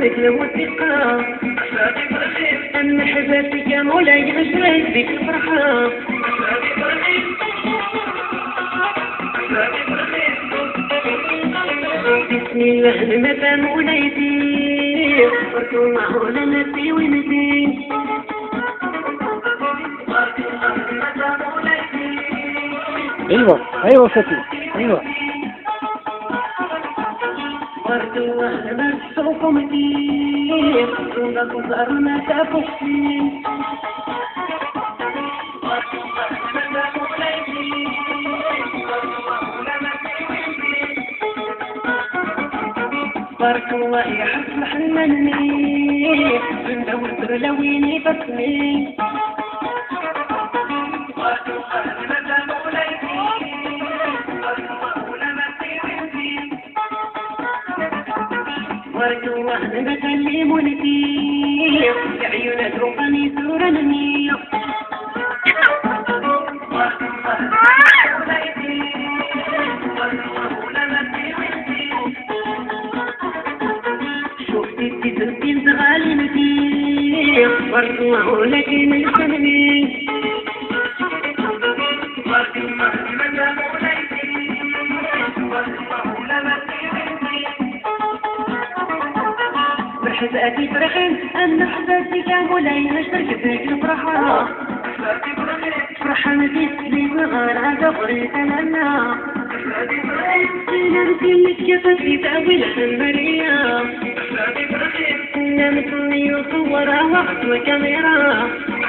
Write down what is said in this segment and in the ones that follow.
مثل موثقة أما حبابتك يا مولاي غشريت بك الفرحة بسم الله المتى مولايتي صرت معه لنفسي ونسي ايوه ايوه فتي ايوه صرت وانا السوق كتير صندوق صارنا تفوقي بارك الله يحب حنني من دور لويني بسمي بارك الله نبتلي منتي عيون تروقني سورة نمية تزرتين تغالي نتي بارك الله لك من سنمي بارك الله لمن موليتي بارك الله لمن بحزاتي فرحين أن حزاتي كان مولاي نشترك فيك الفرحة فرحة مزيد لي صغار دغري تمنى نمتي لك كفتي تأويلة المرية نمتني وصورة وقت وكاميرا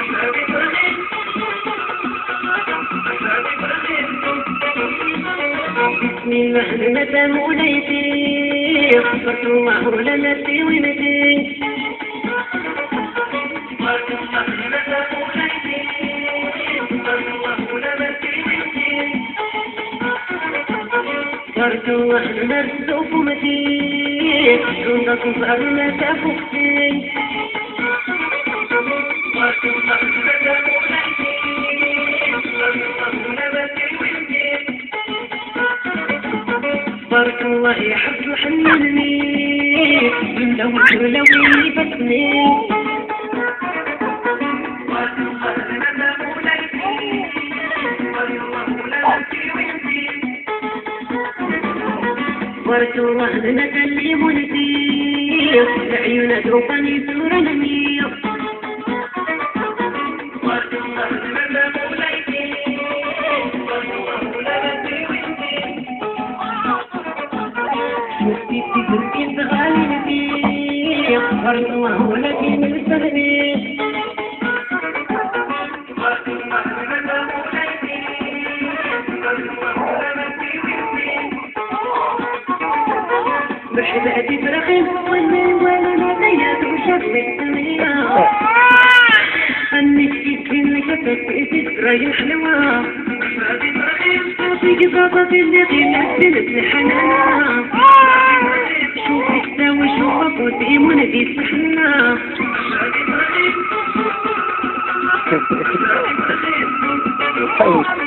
بسم الله المتى مولايتي صرت معه لنفسي ونسي صرت وانا السوق متي صندوق صارنا تفوقي بارك الله يحب حنني من دور لويني بسمي بارك الله نبتلي منتي عيون تروقني سورة نمية بارك الله لمن موليتي بارك الله لمن شفتي تزرتين تغالي نتي بارك الله لك من سهلي بارك الله لمن موليتي بارك الله لمن بحباتي فرحين وانا ما بيات وشرب الدنيا انك تكفين لك تفقتي راي حلوة بحباتي فرحين صوتي قصاصتي اللي غيرت مثل حنانا شوفك ساوي شوفك وتيمون دي سحنا طيب